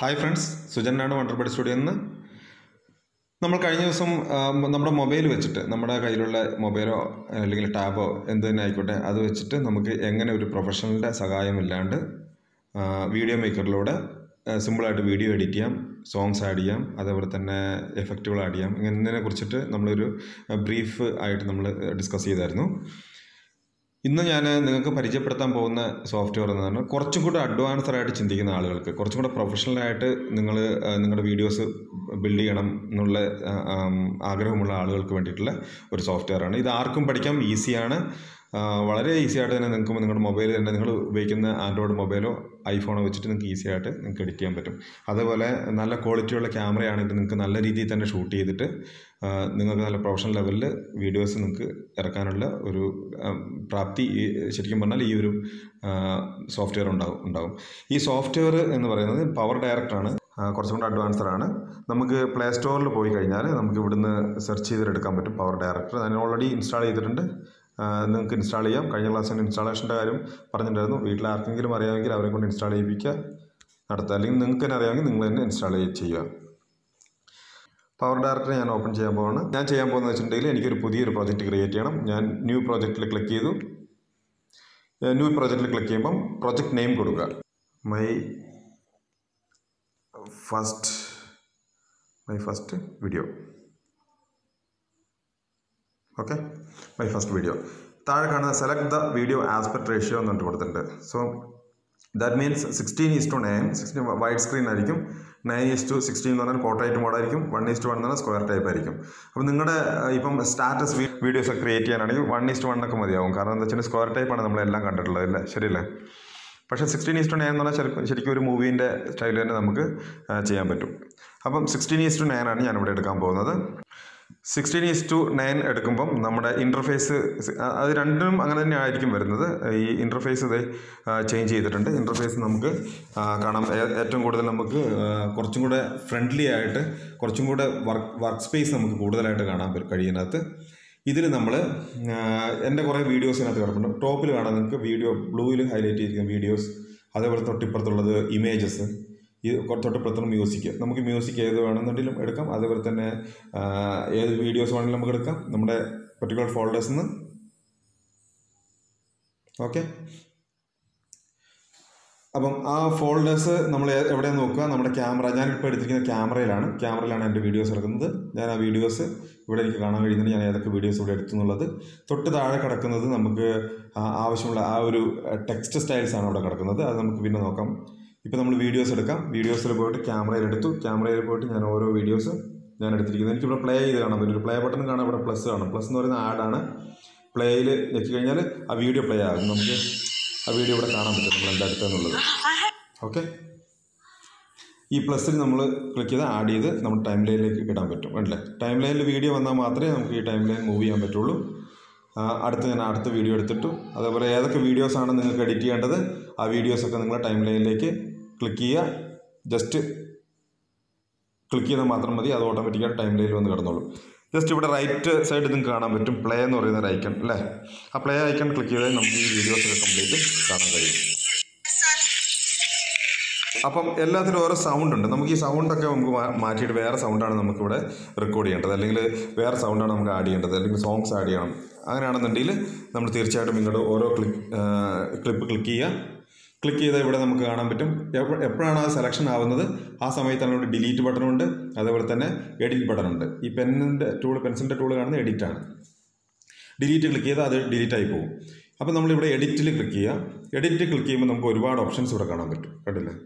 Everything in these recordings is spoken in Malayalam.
ഹായ് ഫ്രണ്ട്സ്, സുജനാണ് വണ്ടർബഡ് സ്റ്റുഡിയോയിൽ നിന്ന്. നമ്മൾ കഴിഞ്ഞ ദിവസം നമ്മുടെ മൊബൈൽ വെച്ചിട്ട്, നമ്മുടെ കയ്യിലുള്ള മൊബൈലോ അല്ലെങ്കിൽ ടാബോ എന്ത് തന്നെ ആയിക്കോട്ടെ, അത് വെച്ചിട്ട് നമുക്ക് എങ്ങനെ ഒരു പ്രൊഫഷണലിൻ്റെ സഹായമില്ലാണ്ട് വീഡിയോ മേക്കറിലൂടെ സിമ്പിളായിട്ട് വീഡിയോ എഡിറ്റ് ചെയ്യാം, സോങ്സ് ആഡ് ചെയ്യാം, അതേപോലെ തന്നെ എഫക്റ്റുകൾ ആഡ് ചെയ്യാം, ഇങ്ങനെ കുറിച്ചിട്ട് നമ്മളൊരു ബ്രീഫ് ആയിട്ട് നമ്മൾ ഡിസ്കസ് ചെയ്തായിരുന്നു. ഇന്ന് ഞാൻ നിങ്ങൾക്ക് പരിചയപ്പെടുത്താൻ പോകുന്ന സോഫ്റ്റ്വെയർ എന്ന് പറഞ്ഞാൽ കുറച്ചും കൂടെ അഡ്വാൻസ്ഡ് ആയിട്ട് ചിന്തിക്കുന്ന ആളുകൾക്ക്, കുറച്ചും കൂടെ പ്രൊഫഷണലായിട്ട് നിങ്ങളുടെ വീഡിയോസ് ബിൽഡ് ചെയ്യണം എന്നുള്ള ആഗ്രഹമുള്ള ആളുകൾക്ക് വേണ്ടിയിട്ടുള്ള ഒരു സോഫ്റ്റ്വെയറാണ്. ഇത് ആർക്കും പഠിക്കാം, ഈസിയാണ്. വളരെ ഈസി ആയിട്ട് തന്നെ നിങ്ങൾക്ക് നിങ്ങളുടെ മൊബൈൽ തന്നെ, നിങ്ങൾ ഉപയോഗിക്കുന്ന ആൻഡ്രോയിഡ് മൊബൈലോ ഐഫോണോ വെച്ചിട്ട് നിങ്ങൾക്ക് ഈസി ആയിട്ട് നിങ്ങൾക്ക് എഡിറ്റ് ചെയ്യാൻ പറ്റും. അതേപോലെ നല്ല ക്വാളിറ്റിയുള്ള ക്യാമറയാണെങ്കിൽ നിങ്ങൾക്ക് നല്ല രീതിയിൽ തന്നെ ഷൂട്ട് ചെയ്തിട്ട് നിങ്ങൾക്ക് നല്ല പ്രൊഫഷണൽ ലെവലിൽ വീഡിയോസ് നിങ്ങൾക്ക് ഇറക്കാനുള്ള ഒരു പ്രാപ്തി ശരിക്കും പറഞ്ഞാൽ ഈ ഒരു സോഫ്റ്റ്വെയർ ഉണ്ടാകും. ഈ സോഫ്റ്റ്വെയർ എന്ന് പറയുന്നത് PowerDirector ആണ്. കുറച്ചും കൂടെ അഡ്വാൻസ്ഡ് ആണ്. നമുക്ക് പ്ലേ സ്റ്റോറിൽ പോയി കഴിഞ്ഞാൽ നമുക്ക് ഇവിടുന്ന് സെർച്ച് ചെയ്തെടുക്കാൻ പറ്റും PowerDirector. ഞാൻ ഓൾറെഡി ഇൻസ്റ്റാൾ ചെയ്തിട്ടുണ്ട്. നിങ്ങൾക്ക് ഇൻസ്റ്റാൾ ചെയ്യാം. കഴിഞ്ഞ ക്ലാസ്സിന് ഇൻസ്റ്റാളേഷൻ്റെ കാര്യം പറഞ്ഞിട്ടുണ്ടായിരുന്നു. വീട്ടിൽ ആർക്കെങ്കിലും അറിയാമെങ്കിൽ അവരെ കൊണ്ട് ഇൻസ്റ്റാൾ ചെയ്യിപ്പിക്കുക, നടത്തുക. അല്ലെങ്കിൽ നിങ്ങൾക്ക് തന്നെ അറിയാമെങ്കിൽ നിങ്ങൾ തന്നെ ഇൻസ്റ്റാൾ ചെയ്യുക. PowerDirector ഞാൻ ഓപ്പൺ ചെയ്യാൻ പോവാണ്. ഞാൻ ചെയ്യാൻ പോകുന്നത് വെച്ചിട്ടുണ്ടെങ്കിൽ എനിക്കൊരു പുതിയൊരു പ്രോജക്റ്റ് ക്രിയേറ്റ് ചെയ്യണം. ഞാൻ ന്യൂ പ്രോജക്റ്റിൽ ക്ലിക്ക് ചെയ്തു. ന്യൂ പ്രോജക്റ്റിൽ ക്ലിക്ക് ചെയ്യുമ്പം പ്രോജക്റ്റ് നെയിം കൊടുക്കുക. My first video. Okay, my first video. താഴെ കാണുന്ന select the video aspect ratio എന്ന് പറഞ്ഞിട്ട് കൊടുത്തിട്ടുണ്ട്. So that means 16:9. 16 wide screen ആയിരിക്കും. 9:16 എന്ന് പറഞ്ഞാൽ പോർട്രേറ്റ് മോഡായിരിക്കും. 1:1 എന്ന് പറഞ്ഞാൽ സ്ക്വയർ ടൈപ്പ് ആയിരിക്കും. അപ്പോൾ നിങ്ങളുടെ ഇപ്പം സ്റ്റാറ്റസ് വീഡിയോസ് ഒക്കെ ക്രിയേറ്റ് ചെയ്യാനാണെങ്കിൽ 1:1 ഒക്കെ മതിയാവും. കാരണം എന്താ വെച്ചാൽ സ്ക്വയർ ടൈപ്പാണ് നമ്മളെല്ലാം കണ്ടിട്ടുള്ളത്, അല്ലേ? ശരിയല്ലേ? പക്ഷേ 16:9 എന്ന് പറഞ്ഞാൽ ശരിക്കും ഒരു മൂവീൻ്റെ സ്റ്റൈൽ തന്നെ നമുക്ക് ചെയ്യാൻ പറ്റും. അപ്പം 16:9 ആണ് ഞാനിവിടെ എടുക്കാൻ പോകുന്നത്. 16:9 എടുക്കുമ്പം നമ്മുടെ ഇൻ്റർഫേസ് അത് രണ്ടും അങ്ങനെ തന്നെ ആയിരിക്കും വരുന്നത്. ഈ ഇൻ്റർഫേസ് ഇത് ചേഞ്ച് ചെയ്തിട്ടുണ്ട്. ഇൻ്റർഫേസ് നമുക്ക് കാണാം. ഏറ്റവും കൂടുതൽ നമുക്ക് കുറച്ചും കൂടെ ഫ്രണ്ട്ലി ആയിട്ട്, കുറച്ചും കൂടെ വർക്ക് സ്പേസ് നമുക്ക് കൂടുതലായിട്ട് കാണാൻ കഴിയുന്നതിനകത്ത്. ഇതിൽ നമ്മൾ എൻ്റെ കുറേ വീഡിയോസ് ഇതിനകത്ത് കിടപ്പുണ്ട്. ടോപ്പിൽ കാണാൻ നിങ്ങൾക്ക് വീഡിയോ ബ്ലൂവിൽ ഹൈലൈറ്റ് ചെയ്തിരിക്കുന്ന വീഡിയോസ്, അതേപോലെ തൊട്ടിപ്പുറത്തുള്ളത് ഇമേജസ്, ഈ തൊട്ടിപ്പുറത്തുള്ള മ്യൂസിക്. നമുക്ക് മ്യൂസിക് ഏത് വേണമെന്നുണ്ടെങ്കിലും എടുക്കാം. അതേപോലെ തന്നെ ഏത് വീഡിയോസ് വേണമെങ്കിലും നമുക്ക് എടുക്കാം നമ്മുടെ പെർട്ടിക്കുലർ ഫോൾഡേഴ്സിൽ നിന്ന്. ഓക്കെ, അപ്പം ആ ഫോൾഡേഴ്സ് നമ്മൾ എവിടെയാണ് നോക്കുക? നമ്മുടെ ക്യാമറ, ഞാനിപ്പോൾ എടുത്തിരിക്കുന്ന ക്യാമറയിലാണ് എൻ്റെ വീഡിയോസ് എടുക്കുന്നത്. ഞാൻ ആ വീഡിയോസ് ഇവിടെ എനിക്ക് കാണാൻ കഴിയുന്നുണ്ട്. ഞാൻ ഏതൊക്കെ വീഡിയോസ് ഇവിടെ എടുത്തു എന്നുള്ളത്. തൊട്ട് താഴെ കിടക്കുന്നത് നമുക്ക് ആവശ്യമുള്ള ആ ഒരു ടെക്സ്റ്റ് സ്റ്റൈൽസാണ് അവിടെ കിടക്കുന്നത്. അത് നമുക്ക് പിന്നെ നോക്കാം. ഇപ്പോൾ നമ്മൾ വീഡിയോസ് എടുക്കാം. വീഡിയോസിൽ പോയിട്ട് ക്യാമറയിൽ പോയിട്ട് ഞാൻ ഓരോ വീഡിയോസ് ഞാൻ എടുത്തിരിക്കുന്നത്. എനിക്കിവിടെ പ്ലേ ചെയ്ത് കാണാൻ പറ്റും. ഒരു പ്ലേ ബട്ടൺ കാണാം, ഇവിടെ പ്ലസ് കാണും. പ്ലസ് എന്ന് പറയുന്ന ആഡാണ്. പ്ലേയിൽ ഞെക്കി കഴിഞ്ഞാൽ ആ വീഡിയോ പ്ലേ ആകും. നമുക്ക് ആ വീഡിയോ ഇവിടെ കാണാൻ പറ്റും നമ്മൾ എന്താ എടുത്തതെന്നുള്ളത്. ഓക്കെ, ഈ പ്ലസ്സിൽ നമ്മൾ ക്ലിക്ക് ചെയ്ത് ആഡ് ചെയ്ത് നമ്മൾ ടൈം ലൈനിലേക്ക് ഇടാൻ പറ്റും. അല്ലേ? ടൈം ലൈനിൽ വീഡിയോ വന്നാൽ മാത്രമേ നമുക്ക് ഈ ടൈം ലൈൻ മൂവ് ചെയ്യാൻ പറ്റുള്ളൂ. ഞാൻ അടുത്ത വീഡിയോ എടുത്തിട്ടു. അതേപോലെ ഏതൊക്കെ വീഡിയോസാണ് നിങ്ങൾക്ക് എഡിറ്റ് ചെയ്യേണ്ടത്, ആ വീഡിയോസൊക്കെ നിങ്ങൾ ടൈം ലൈനിലേക്ക് ക്ലിക്ക് ചെയ്യുക. ജസ്റ്റ് ക്ലിക്ക് ചെയ്താൽ മാത്രം മതി, അത് ഓട്ടോമാറ്റിക്കായിട്ട് ടൈം ലൈനിൽ വന്ന് കിടന്നോളൂ. ജസ്റ്റ് ഇവിടെ റൈറ്റ് സൈഡ് നിങ്ങൾക്ക് കാണാൻ പറ്റും പ്ലേ എന്ന് പറയുന്ന ഒരു ഐക്കൺ, അല്ലേ? ആ പ്ലേ ഐക്കൺ ക്ലിക്ക് ചെയ്താൽ നമുക്ക് ഈ വീഡിയോസൊക്കെ കംപ്ലീറ്റ് കാണാൻ കഴിയും. അപ്പം എല്ലാത്തിനും ഓരോ സൗണ്ട് ഉണ്ട്. നമുക്ക് ഈ സൗണ്ടൊക്കെ നമുക്ക് മാറ്റിയിട്ട് വേറെ സൗണ്ടാണ് നമുക്കിവിടെ റെക്കോർഡ് ചെയ്യേണ്ടത്, അല്ലെങ്കിൽ വേറെ സൗണ്ടാണ് നമുക്ക് ആഡ് ചെയ്യേണ്ടത്, അല്ലെങ്കിൽ സോങ്സ് ആഡ് ചെയ്യണം. അങ്ങനെയാണെന്നുണ്ടെങ്കിൽ നമ്മൾ തീർച്ചയായിട്ടും ഇങ്ങോട്ട് ഓരോ ക്ലിപ്പ് ക്ലിക്ക് ചെയ്താൽ ഇവിടെ നമുക്ക് കാണാൻ പറ്റും. എപ്പോഴാണ് ആ സെലക്ഷൻ ആവുന്നത് ആ സമയത്താണ് ഇവിടെ ഡിലീറ്റ് ബട്ടണുണ്ട്, അതേപോലെ തന്നെ എഡിറ്റ് ബട്ടണുണ്ട്. ഈ പെൻസിലിൻ്റെ ടൂൾ കാണുന്നത് എഡിറ്റാണ്. ഡിലീറ്റ് ക്ലിക്ക് ചെയ്താൽ അത് ഡിലീറ്റ് ആയി പോകും. അപ്പോൾ നമ്മളിവിടെ എഡിറ്റിൽ ക്ലിക്ക് ചെയ്യുക. എഡിറ്റ് ക്ലിക്ക് ചെയ്യുമ്പോൾ നമുക്ക് ഒരുപാട് ഓപ്ഷൻസ് ഇവിടെ കാണാൻ പറ്റും. കണ്ടില്ലേ?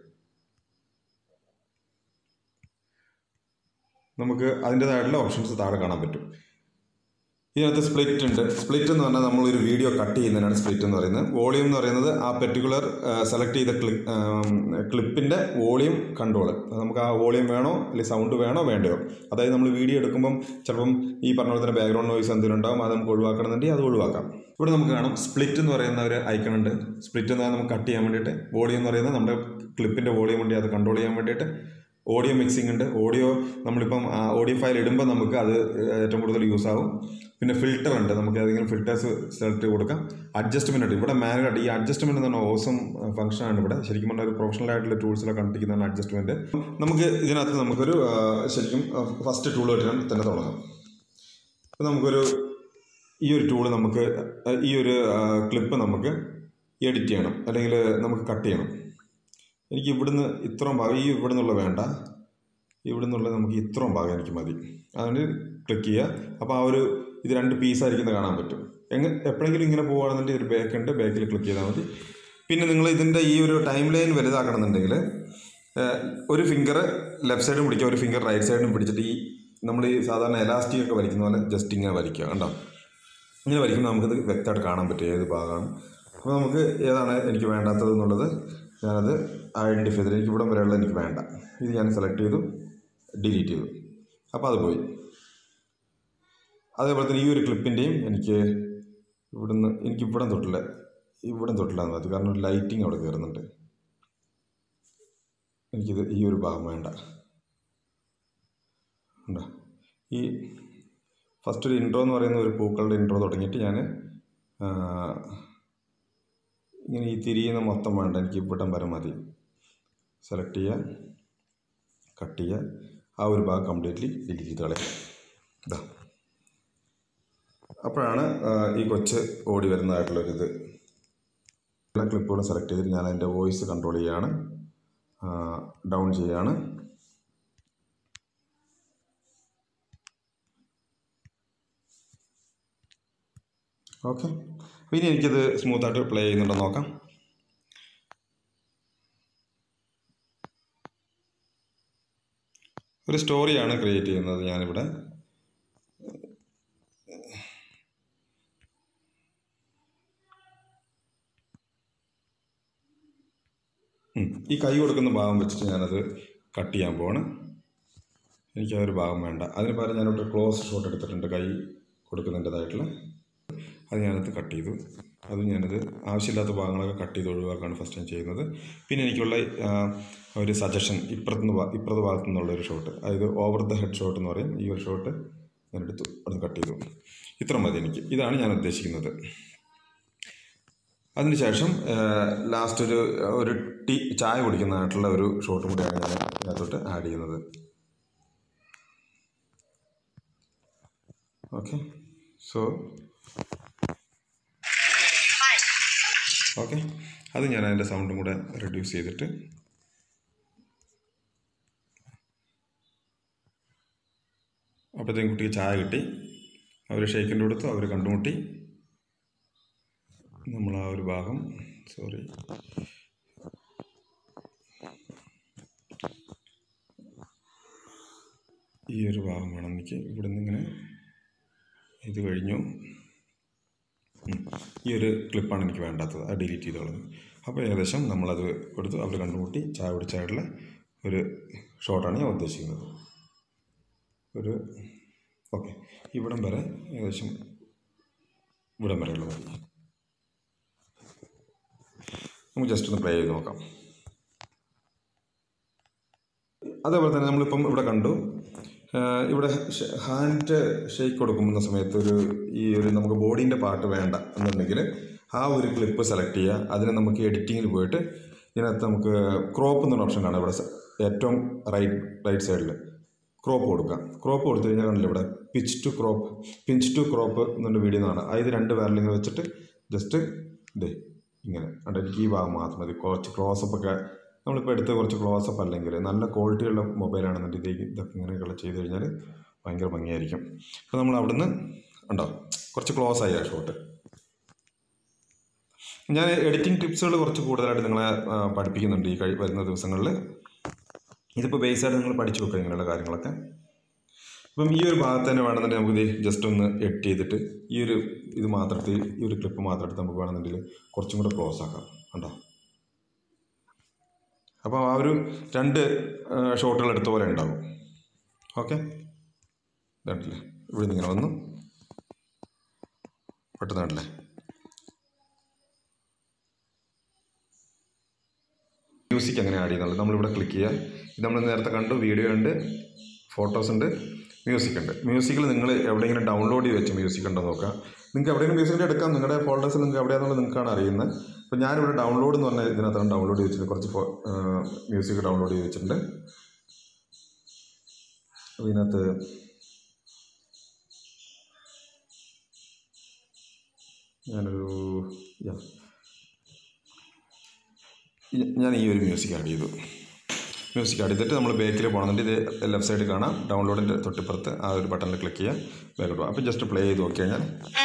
നമുക്ക് അതിൻ്റേതായിട്ടുള്ള ഓപ്ഷൻസ് താഴെ കാണാൻ പറ്റും. ഇതിനകത്ത് സ്പ്ലിറ്റ് ഉണ്ട്. സ്പ്ലിറ്റ് എന്ന് പറഞ്ഞാൽ നമ്മളൊരു വീഡിയോ കട്ട് ചെയ്യുന്നതിനാണ് സ്പ്ലിറ്റ് എന്ന് പറയുന്നത്. വോളിയം എന്ന് പറയുന്നത് ആ പെർട്ടിക്കുലർ സെലക്ട് ചെയ്ത ക്ലിപ്പിൻ്റെ വോളിയം കൺട്രോൾ. നമുക്ക് ആ വോളിയം വേണോ അല്ലെങ്കിൽ സൗണ്ട് വേണോ വേണ്ടയോ. അതായത് നമ്മൾ വീഡിയോ എടുക്കുമ്പം ചിലപ്പം ഈ പറഞ്ഞ പോലെ തന്നെ ബാക്ക്ഗ്രൗണ്ട് നോയ്സ് എന്തെങ്കിലും ഉണ്ടാകും, അത് നമുക്ക് ഒഴിവാക്കണമെന്നുണ്ടെങ്കിൽ അത് ഒഴിവാക്കാം. ഇവിടെ നമുക്ക് കാണാം സ്പ്ലിറ്റ് എന്ന് പറയുന്ന ഒരു ഐക്കൺ ഉണ്ട്. സ്പ്ലിറ്റ് എന്ന് പറഞ്ഞാൽ നമുക്ക് കട്ട് ചെയ്യാൻ വേണ്ടിയിട്ട്. വോളിയം എന്ന് പറയുന്നത് നമ്മുടെ ക്ലിപ്പിൻ്റെ വോളിയം വേണ്ടി അത് കൺട്രോൾ ചെയ്യാൻ വേണ്ടിയിട്ട്. ഓഡിയോ മിക്സിംഗ് ഉണ്ട്. ഓഡിയോ നമ്മളിപ്പം ഓഡിയോ ഫയൽ ഇടുമ്പോൾ നമുക്ക് അത് ഏറ്റവും കൂടുതൽ യൂസ് ആവും. പിന്നെ ഫിൽറ്റർ ഉണ്ട്, നമുക്ക് ഏതെങ്കിലും ഫിൽറ്റേഴ്സ് സെലക്ട് ചെയ്ത് കൊടുക്കാം. അഡ്ജസ്റ്റ്മെൻ്റ് ഉണ്ട് ഇവിടെ മാനുവലായിട്ട്. ഈ അഡ്ജസ്റ്റ്മെൻറ്റ് എന്ന് പറഞ്ഞാൽ ഓസം ഫംഗ്ഷനാണ് ഇവിടെ. ശരിക്കും പറഞ്ഞാൽ ഒരു പ്രൊഫഷണൽ ആയിട്ടുള്ള ടൂൾസിലൊക്കെ കണ്ടിരിക്കുന്നതാണ് അഡ്ജസ്റ്റ്മെൻറ്റ്. നമുക്ക് ഇതിനകത്ത് നമുക്കൊരു ശരിക്കും ഫസ്റ്റ് ടൂൾ വരെ തന്നെ തുടങ്ങാം. അപ്പോൾ നമുക്കൊരു ഈ ഒരു ടൂള് നമുക്ക് ഈ ഒരു ക്ലിപ്പ് നമുക്ക് എഡിറ്റ് ചെയ്യണം, അല്ലെങ്കിൽ നമുക്ക് കട്ട് ചെയ്യണം. എനിക്ക് ഇവിടുന്ന് ഇത്രയും ഭാഗം, ഈ ഇവിടെ നിന്നുള്ള വേണ്ട, ഇവിടെ നിന്നുള്ള നമുക്ക് ഇത്രയും ഭാഗം എനിക്ക് മതി. അതുകൊണ്ട് ക്ലിക്ക് ചെയ്യുക. അപ്പോൾ ആ ഒരു ഇത് 2 പീസായിരിക്കുന്നത് കാണാൻ പറ്റും. എപ്പോഴെങ്കിലും ഇങ്ങനെ പോകുകയാണെന്നുണ്ടെങ്കിൽ ഒരു ബാക്ക് ഉണ്ട്, ബാക്കിൽ ക്ലിക്ക് ചെയ്താൽ മതി. പിന്നെ നിങ്ങൾ ഇതിൻ്റെ ഈ ഒരു ടൈം ലൈൻ വലുതാക്കണമെന്നുണ്ടെങ്കിൽ ഒരു ഫിംഗർ ലെഫ്റ്റ് സൈഡും പിടിക്കുക, ഒരു ഫിംഗർ റൈറ്റ് സൈഡും പിടിച്ചിട്ട് ഈ നമ്മൾ ഈ സാധാരണ എലാസ്റ്റിക് ഒക്കെ വലിക്കുന്ന പോലെ ജസ്റ്റ് ഇങ്ങനെ വലിക്കുക. കണ്ടോ? ഇങ്ങനെ വലിക്കുമ്പോൾ നമുക്കിത് വ്യക്തമായിട്ട് കാണാൻ പറ്റും ഏത് ഭാഗമാണ്. അപ്പോൾ നമുക്ക് ഏതാണ് എനിക്ക് വേണ്ടാത്തത് എന്നുള്ളത് ഞാനത് ഐഡൻറ്റിഫൈ ചെയ്തിട്ട് എനിക്ക് ഇവിടം വരെയുള്ള എനിക്ക് വേണ്ട, ഇത് ഞാൻ സെലക്ട് ചെയ്തു, ഡിലീറ്റ് ചെയ്തു. അപ്പോൾ അത് പോയി. അതേപോലെ തന്നെ ഈ ഒരു ക്ലിപ്പിൻ്റെയും എനിക്ക് ഇവിടം തൊട്ടില്ലാന്ന് മതി, കാരണം ഒരു ലൈറ്റിങ് അവിടെ കയറുന്നുണ്ട്. എനിക്കിത് ഈ ഒരു ഭാഗം വേണ്ട. ഉണ്ടോ? ഈ ഫസ്റ്റ് ഒരു ഇൻട്രോ എന്ന് പറയുന്ന ഒരു പൂക്കളുടെ ഇൻട്രോ തുടങ്ങിയിട്ട് ഞാൻ ഇങ്ങനെ ഈ തിരിയുന്ന മൊത്തം വേണ്ട, എനിക്ക് ഇവിടം വരെ മതി. സെലക്ട് ചെയ്യുക, കട്ട് ചെയ്യുക, ആ ഒരു ഭാഗം കംപ്ലീറ്റ്ലി ഡിലീറ്റ് ചെയ്ത് കളയുക. ഇതാ, അപ്പോഴാണ് ഈ കൊച്ച് ഓടി വരുന്നതായിട്ടുള്ളൊരിത്. എല്ലാ ക്ലിപ്പുകളും സെലക്ട് ചെയ്തിട്ട് ഞാൻ അതിൻ്റെ വോയിസ് കൺട്രോൾ ചെയ്യുകയാണ്, ഡൗൺ ചെയ്യുകയാണ്. ഓക്കെ, ഇനി എനിക്കത് സ്മൂത്തായിട്ട് പ്ലേ ചെയ്യുന്നുണ്ടോ നോക്കാം. ഒരു സ്റ്റോറിയാണ് ക്രിയേറ്റ് ചെയ്യുന്നത് ഞാനിവിടെ. ഈ കൈ കൊടുക്കുന്ന ഭാഗം വെച്ചിട്ട് ഞാനത് കട്ട് ചെയ്യാൻ പോവാണ്. എനിക്ക് ആ ഒരു ഭാഗം വേണ്ട. അതിന് പകരം ഞാനിവിടെ ക്ലോസ് ഷോട്ട് എടുത്തിട്ടുണ്ട്, കൈ കൊടുക്കുന്നതിൻ്റെതായിട്ടുള്ള. അത് ഞാനത് കട്ട് ചെയ്തു. അത് ഞാനത് ആവശ്യമില്ലാത്ത ഭാഗങ്ങളൊക്കെ കട്ട് ചെയ്ത് ഒഴിവാക്കാണ് ഫസ്റ്റ് ഞാൻ ചെയ്യുന്നത്. പിന്നെ എനിക്കുള്ള ഒരു സജഷൻ ഇപ്പുറത്തെ ഭാഗത്തു നിന്നുള്ളൊരു ഷോട്ട്, അതായത് ഓവർ ദ ഹെഡ് ഷോട്ട് എന്ന് പറയും. ഈ ഒരു ഷോട്ട് ഞാനെടുത്തു, അത് കട്ട് ചെയ്തു. ഇത്ര മതി എനിക്ക്. ഇതാണ് ഞാൻ ഉദ്ദേശിക്കുന്നത്. അതിനുശേഷം ലാസ്റ്റ് ഒരു ചായ കുടിക്കുന്നതായിട്ടുള്ള ഒരു ഷോട്ടും കൂടിയാണ് ഞാൻ ഇതിനകത്തോട്ട് ആഡ് ചെയ്യുന്നത്. ഓക്കെ, സോ ഓക്കെ, അത് ഞാൻ അതിൻ്റെ സൗണ്ടും കൂടെ റെഡ്യൂസ് ചെയ്തിട്ട് അപ്പോഴത്തേക്കും കുട്ടിക്ക് ചായ കിട്ടി. അവർ ഷെയ്ക്കിൻ്റെ കൊടുത്തു, അവർ കണ്ടുമുട്ടി. നമ്മൾ ആ ഒരു ഭാഗം ഈ ഒരു ഭാഗം വേണം എനിക്ക്. ഇവിടെ നിന്ന് ഇങ്ങനെ ഇത് കഴിഞ്ഞു. ഈ ഒരു ക്ലിപ്പാണ് എനിക്ക് വേണ്ടാത്തത്, അത് ഡിലീറ്റ് ചെയ്ത് കളഞ്ഞു. അപ്പോൾ ഏകദേശം നമ്മളത് കൊടുത്തു, അവർ കണ്ടുമുട്ടി, ചായ കുടിച്ചായിട്ടുള്ള ഒരു ഷോട്ടാണ് ഞാൻ ഉദ്ദേശിക്കുന്നത്. ഓക്കെ, ഇവിടം വരെ ഏകദേശം ഇവിടം വരെയുള്ള മതി. നമുക്ക് ജസ്റ്റ് ഒന്ന് പ്ലേ ചെയ്ത് നോക്കാം. അതേപോലെ തന്നെ നമ്മളിപ്പം ഇവിടെ കണ്ടു, ഇവിടെ ഹാൻഡ് ഷേക്ക് കൊടുക്കുന്ന സമയത്ത് ഈ ഒരു നമുക്ക് ബോഡീൻ്റെ പാർട്ട് വേണ്ട എന്നുണ്ടെങ്കിൽ ആ ഒരു ക്ലിപ്പ് സെലക്ട് ചെയ്യുക. അതിന് നമുക്ക് എഡിറ്റിങ്ങിൽ പോയിട്ട് ഇതിനകത്ത് നമുക്ക് ക്രോപ്പ് എന്നൊരു ഓപ്ഷൻ കാണാം. ഇവിടെ ഏറ്റവും റൈറ്റ് സൈഡിൽ ക്രോപ്പ് കൊടുക്കാം. ക്രോപ്പ് കൊടുത്തു കഴിഞ്ഞാൽ കണ്ടില്ല ഇവിടെ പിഞ്ച് ടു ക്രോപ്പ് എന്നുള്ള വീഡിയോ എന്നാണ്. അതായത് 2 വിരലിങ്ങനെ വെച്ചിട്ട് ജസ്റ്റ് ഇങ്ങനെ എനിക്ക് ഈ ഭാഗം മാത്രം മതി. കുറച്ച് ക്ലോസപ്പൊക്കെ നമ്മളിപ്പോൾ എടുത്ത് കുറച്ച് ക്ലോസപ്പ് അല്ലെങ്കിൽ നല്ല ക്വാളിറ്റിയുള്ള മൊബൈലാണെന്നുണ്ടെങ്കിൽ ഇതൊക്കെ ഇങ്ങനെയൊക്കെ ചെയ്ത് കഴിഞ്ഞാൽ ഭയങ്കര ഭംഗിയായിരിക്കും. അപ്പോൾ നമ്മൾ അവിടുന്ന് ഉണ്ടോ കുറച്ച് ക്ലോസ് ആയി ആ ഷോട്ട്. ഞാൻ എഡിറ്റിംഗ് ടിപ്സുകൾ കുറച്ച് കൂടുതലായിട്ട് നിങ്ങളെ പഠിപ്പിക്കുന്നുണ്ട് ഈ വരുന്ന ദിവസങ്ങളിൽ. ഇതിപ്പോൾ ബേസായിട്ട് നിങ്ങൾ പഠിച്ചു വെക്കുക ഇങ്ങനെയുള്ള കാര്യങ്ങളൊക്കെ. അപ്പം ഈ ഒരു ഭാഗത്ത് തന്നെ വേണമെന്നുണ്ടെങ്കിൽ നമുക്ക് ജസ്റ്റ് ഒന്ന് എഡിറ്റ് ചെയ്തിട്ട് ഈ ഒരു ക്ലിപ്പ് മാത്രം എടുത്ത് നമുക്ക് വേണമെന്നുണ്ടെങ്കിൽ കുറച്ചും കൂടെ ക്ലോസ് ആക്കാം. കണ്ടോ? അപ്പോൾ ആ ഒരു 2 ഷോട്ടുകൾ എടുത്ത പോലെ ഉണ്ടാകും. ഓക്കെ, കണ്ടില്ലേ? ഇവിടെ നിന്ന് ഇങ്ങനെ വന്നു പെട്ടെന്ന് കണ്ടില്ലേ? മ്യൂസിക് എങ്ങനെ ആഡ് ചെയ്യുന്നുള്ളത് നമ്മളിവിടെ ക്ലിക്ക് ചെയ്യുക. ഇത് നമ്മൾ നേരത്തെ കണ്ടു, വീഡിയോ ഉണ്ട്, ഫോട്ടോസ് ഉണ്ട്. മ്യൂസിക് ഉണ്ട്. മ്യൂസിക്കിൽ നിങ്ങൾ എവിടെയെങ്കിലും ഡൗൺലോഡ് ചെയ്ത് വെച്ച മ്യൂസിക് ഉണ്ടോ നോക്കുക. നിങ്ങൾക്ക് എവിടെയെങ്കിലും മ്യൂസിക്കിൻ്റെ എടുക്കാം, നിങ്ങളുടെ ഫോൾഡേഴ്സ് നിങ്ങൾക്ക് എവിടെയാണെന്നുള്ളത് നിങ്ങൾക്കാണ് അറിയുന്നത്. അപ്പോൾ ഞാനിവിടെ ഡൗൺലോഡ് എന്ന് പറഞ്ഞാൽ ഇതിനകത്താണ് ഡൗൺലോഡ് ചെയ്ത് വെച്ചിട്ടുണ്ട്. കുറച്ച് മ്യൂസിക് ഡൗൺലോഡ് ചെയ്ത് വെച്ചിട്ടുണ്ട്. അപ്പോൾ ഇതിനകത്ത് ഞാൻ ഈ ഒരു മ്യൂസിക് ആഡ് ചെയ്തു. മ്യൂസിക് ആഡ് ചെയ്തിട്ട് നമ്മൾ ബാക്കിൽ പോകണമെന്നുണ്ട്. ഇത് ലെഫ്റ്റ് സൈഡിൽ കാണാം, ഡൗൺലോഡിൻ്റെ തൊട്ടിപ്പുറത്ത് ആ ഒരു ബട്ടണിൽ ക്ലിക്ക് ചെയ്യുക, ബാക്കിൽ പോകാം. അപ്പോൾ ജസ്റ്റ് പ്ലേ ചെയ്ത് നോക്കി കഴിഞ്ഞാൽ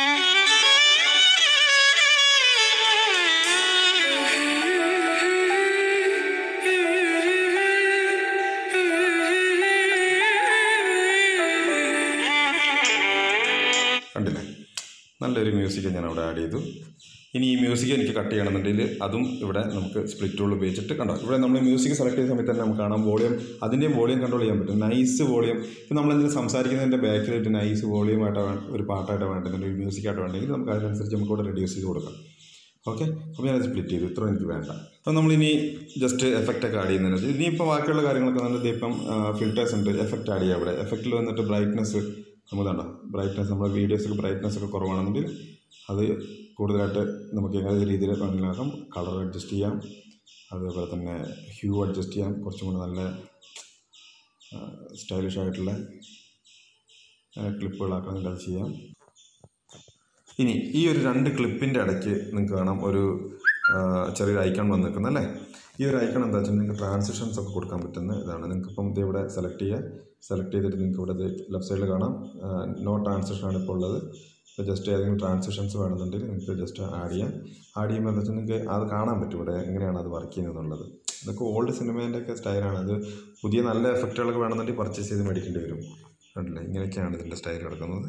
കണ്ടില്ലേ, നല്ലൊരു മ്യൂസിക് ഞാൻ അവിടെ ആഡ് ചെയ്തു. ഇനി ഈ മ്യൂസിക് എനിക്ക് കട്ട് ചെയ്യണമെന്നുണ്ടെങ്കിൽ അതും ഇവിടെ നമുക്ക് സ്പ്ലിറ്റ് ടൂൾ ഉപയോഗിച്ചിട്ട് കണ്ടോ, ഇവിടെ നമ്മൾ മ്യൂസിക് സെലക്ട് ചെയ്യുന്ന സമയത്ത് തന്നെ നമുക്ക് കാണാം വോളിയം, അതിൻ്റെയും വോളിയം കൺട്രോൾ ചെയ്യാൻ പറ്റും. Nice volume. ഇപ്പോൾ നമ്മളെന്തെങ്കിലും സംസാരിക്കുന്നതിൻ്റെ ബാക്കിലായിട്ട് നൈസ് വോളിയമായിട്ട് ഒരു പാട്ടായിട്ട് വേണ്ടെന്നുണ്ടെങ്കിൽ ഒരു മ്യൂസിക്കായിട്ട് വേണ്ടെങ്കിൽ നമുക്ക് അതിനനുസരിച്ച് നമുക്ക് ഇവിടെ റെഡ്യൂസ് ചെയ്ത് കൊടുക്കാം. ഓക്കെ, അപ്പോൾ ഞാനത് സ്പ്ലിറ്റ് ചെയ്തു. ഇത്ര എനിക്ക് വേണ്ട. അപ്പോൾ നമ്മളിനി ജസ്റ്റ് എഫക്റ്റൊക്കെ ആഡ് ചെയ്യുന്നതിന് ഇനിയിപ്പോൾ ബാക്കിയുള്ള കാര്യങ്ങളൊക്കെ നല്ലത്. ഇപ്പം ഫിൽറ്റേഴ്സ് ഉണ്ട്, എഫക്റ്റ് ആഡ് ചെയ്യുക. ഇവിടെ എഫക്റ്റിൽ വന്നിട്ട് ബ്രൈറ്റ്നസ് നമുക്കുണ്ടോ, ബ്രൈറ്റ്നസ് നമ്മുടെ വീഡിയോസിൽ ബ്രൈറ്റ്നസ് ഒക്കെ കുറവാണെന്നുണ്ടെങ്കിൽ അത് കൂടുതലായിട്ട് നമുക്ക് ഏത് രീതിയിൽ വേണമെങ്കിലാക്കാം. കളർ അഡ്ജസ്റ്റ് ചെയ്യാം, അതേപോലെ തന്നെ ഹ്യൂ അഡ്ജസ്റ്റ് ചെയ്യാം. കുറച്ചും കൂടി നല്ല സ്റ്റൈലിഷ് ആയിട്ടുള്ള ക്ലിപ്പുകളാക്കണമെങ്കിൽ അത് ചെയ്യാം. ഇനി ഈ ഒരു 2 ക്ലിപ്പിൻ്റെ ഇടയ്ക്ക് നിങ്ങൾക്ക് കാണാം ഒരു ചെറിയൊരു ഐക്കൺ വന്ന് നിൽക്കുന്നത് അല്ലേ. ഈ ഒരു ഐക്കൺ എന്താ വെച്ചാൽ നിങ്ങൾക്ക് ട്രാൻസിഷൻസ് ഒക്കെ കൊടുക്കാൻ പറ്റുന്ന ഇതാണ്. നിങ്ങൾക്കിപ്പം ഇത് ഇവിടെ സെലക്ട് ചെയ്തിട്ട് നിങ്ങൾക്ക് ഇവിടെ ലെഫ്റ്റ് സൈഡിൽ കാണാം നോ ട്രാൻസിഷനാണ് ഇപ്പോൾ ഉള്ളത്. ഇപ്പോൾ ജസ്റ്റ് ഏതെങ്കിലും ട്രാൻസിഷൻസ് വേണമെന്നുണ്ടെങ്കിൽ നിങ്ങൾക്ക് ജസ്റ്റ് ആഡ് ചെയ്യുമ്പോൾ എന്താ വെച്ചാൽ നിങ്ങൾക്ക് അത് കാണാൻ പറ്റും ഇവിടെ എങ്ങനെയാണ് അത് വർക്ക് ചെയ്യുന്നത് എന്നുള്ളത്. ഇതൊക്കെ ഓൾഡ് സിനിമേൻ്റെ ഒക്കെ സ്റ്റൈലാണ്. അത് പുതിയ നല്ല എഫക്റ്റുകളൊക്കെ വേണമെന്നുണ്ടെങ്കിൽ പർച്ചേസ് ചെയ്ത് മേടിക്കേണ്ടി വരും. കണ്ടില്ലേ, ഇങ്ങനെയൊക്കെയാണ് ഇതിൻ്റെ സ്റ്റൈൽ കിടക്കുന്നത്.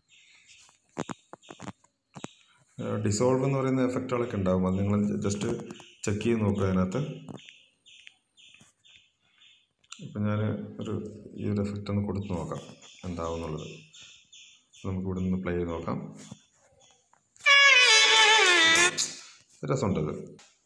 ഡിസോൾവ് എന്ന് പറയുന്ന എഫക്റ്റുകളൊക്കെ ഉണ്ടാകും, അത് നിങ്ങൾ ജസ്റ്റ് ചെക്ക് ചെയ്ത് നോക്കുക അതിനകത്ത്. ഇപ്പം ഞാൻ ഈ ഒരു എഫക്റ്റ് ഒന്ന് കൊടുത്ത് നോക്കാം എന്താവും എന്നുള്ളത്. നമുക്ക് ഇവിടെ നിന്ന് പ്ലേ ചെയ്ത് നോക്കാം. രസമുണ്ടത്.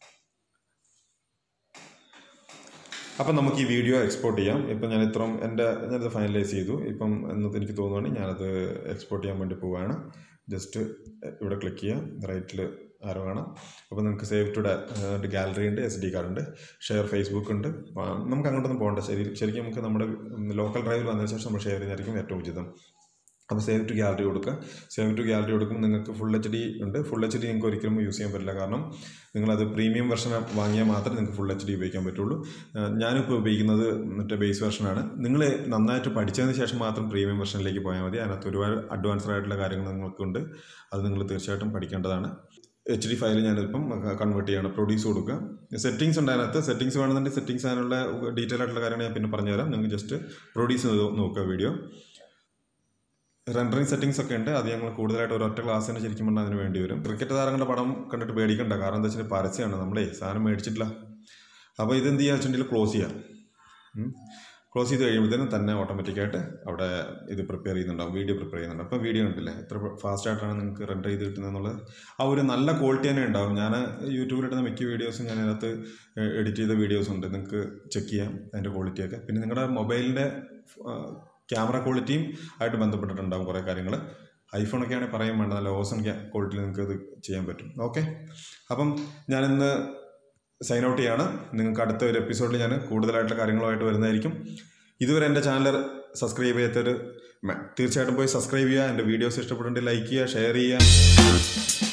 അപ്പം നമുക്ക് ഈ വീഡിയോ എക്സ്പോർട്ട് ചെയ്യാം. ഇപ്പം ഞാനത് ഫൈനലൈസ് ചെയ്തു. ഇപ്പം എന്നത്തെ എനിക്ക് തോന്നുകയാണെങ്കിൽ ഞാനത് എക്സ്പോർട്ട് ചെയ്യാൻ വേണ്ടി പോവുകയാണ്. ജസ്റ്റ് ഇവിടെ ക്ലിക്ക് ചെയ്യാം, റൈറ്റിൽ ആരോ കാണാം. അപ്പോൾ നമുക്ക് സേവ് ടു ഗാലറി ഉണ്ട്, SD കാർഡ് ഉണ്ട്, ഷെയർ ഫേസ്ബുക്ക് ഉണ്ട്. നമുക്ക് അങ്ങോട്ടൊന്നും പോകണ്ട. ശരിക്കും നമുക്ക് നമ്മുടെ ലോക്കൽ ഡ്രൈവിൽ വന്നതിന് ശേഷം നമ്മൾ ഷെയർ ചെയ്യുന്നതായിരിക്കും ഏറ്റവും ഉചിതം. അപ്പോൾ സേവ് ടു ഗാലറി കൊടുക്കുക. സേവ് ടു ഗാലറി കൊടുക്കുമ്പോൾ നിങ്ങൾക്ക് ഫുൾ HD ഉണ്ട്. ഫുൾ HD നിങ്ങൾക്ക് ഒരിക്കലും യൂസ് ചെയ്യാൻ പറ്റില്ല, കാരണം നിങ്ങളത് പ്രീമിയം വെർഷൻ വാങ്ങിയാൽ മാത്രമേ നിങ്ങൾക്ക് ഫുൾ HD ഉപയോഗിക്കാൻ പറ്റുള്ളൂ. ഞാനിപ്പോൾ ഉപയോഗിക്കുന്നത് മറ്റേ ബേസ് വെർഷനാണ്. നിങ്ങൾ നന്നായിട്ട് പഠിച്ചതിന് ശേഷം മാത്രം പ്രീമിയം വെർഷനിലേക്ക് പോയാൽ മതി. അതിനകത്ത് ഒരുപാട് അഡ്വാൻസ്ഡ് ആയിട്ടുള്ള കാര്യങ്ങൾ നിങ്ങൾക്കുണ്ട്. അത് നിങ്ങൾ തീർച്ചയായിട്ടും പഠിക്കേണ്ടതാണ്. HD ഫയൽ ഞാനിപ്പം കൺവേർട്ട് ചെയ്യണം. പ്രൊഡ്യൂസ് കൊടുക്കുക. സെറ്റിങ്സ് ഉണ്ട് അതിനകത്ത്. സെറ്റിങ്സ് വേണമെന്നുണ്ടെങ്കിൽ സെറ്റിങ്സ് അതിനുള്ള ഡീറ്റെയിൽ ആയിട്ടുള്ള കാര്യങ്ങൾ ഞാൻ പിന്നെ പറഞ്ഞുതരാം. നിങ്ങൾക്ക് ജസ്റ്റ് പ്രൊഡ്യൂസ് ചെയ്ത് നോക്കുക വീഡിയോ. റെൻഡറിങ് സെറ്റിങ്സ് ഒക്കെ ഉണ്ട്. അത് ഞങ്ങൾ കൂടുതലായിട്ട് ഒരൊറ്റ ക്ലാസ്സിന് ശരിക്കും പറഞ്ഞാൽ അതിന് വേണ്ടി വരും. ക്രിക്കറ്റ് താരങ്ങളുടെ പടം കണ്ടിട്ട് പേടിക്കണ്ട, കാരണം എന്താ വെച്ചാൽ പരസ്യമാണ്, നമ്മളേ സാധനം മേടിച്ചിട്ടില്ല. അപ്പോൾ ഇതെന്ത് ചെയ്യുക വെച്ചിട്ടുണ്ടെങ്കിൽ ക്ലോസ് ചെയ്യാം. ക്ലോസ് ചെയ്ത് കഴിയുമ്പോഴത്തേനും തന്നെ ഓട്ടോമാറ്റിക്കായിട്ട് അവിടെ ഇത് പ്രിപ്പയർ ചെയ്യുന്നുണ്ടാവും, വീഡിയോ പ്രിപ്പയർ ചെയ്യുന്നുണ്ട്. അപ്പോൾ വീഡിയോ ഉണ്ടല്ലേ എത്ര ഫാസ്റ്റായിട്ടാണ് നിങ്ങൾക്ക് റെൻഡർ ചെയ്ത് കിട്ടുന്നത് എന്നുള്ളത്. ആ ഒരു നല്ല ക്വാളിറ്റി തന്നെ ഉണ്ടാവും. ഞാൻ യൂട്യൂബിലിടുന്ന മിക്ക വീഡിയോസും ഞാൻ അതിനകത്ത് എഡിറ്റ് ചെയ്ത വീഡിയോസ് ഉണ്ട്, നിങ്ങൾക്ക് ചെക്ക് ചെയ്യാം അതിൻ്റെ ക്വാളിറ്റിയൊക്കെ. പിന്നെ നിങ്ങളുടെ മൊബൈലിൻ്റെ ക്യാമറ ക്വാളിറ്റിയും ആയിട്ട് ബന്ധപ്പെട്ടിട്ടുണ്ടാകും കുറേ കാര്യങ്ങൾ. ഐഫോണൊക്കെ ആണെങ്കിൽ പറയാൻ വേണ്ട, നല്ല ഓസൺ ക്വാളിറ്റിയിൽ നിങ്ങൾക്ക് ഇത് ചെയ്യാൻ പറ്റും. ഓക്കെ, അപ്പം ഞാനിന്ന് സൈൻ ഔട്ട് ചെയ്യാണ്. നിങ്ങൾക്ക് അടുത്ത ഒരു എപ്പിസോഡിൽ ഞാൻ കൂടുതലായിട്ടുള്ള കാര്യങ്ങളുമായിട്ട് വരുന്നതായിരിക്കും. ഇതുവരെ എൻ്റെ ചാനൽ സബ്സ്ക്രൈബ് ചെയ്യാത്തവർ തീർച്ചയായിട്ടും പോയി സബ്സ്ക്രൈബ് ചെയ്യുക. എൻ്റെ വീഡിയോസ് ഇഷ്ടപ്പെട്ടുണ്ടെങ്കിൽ ലൈക്ക് ചെയ്യുക, ഷെയർ ചെയ്യുക.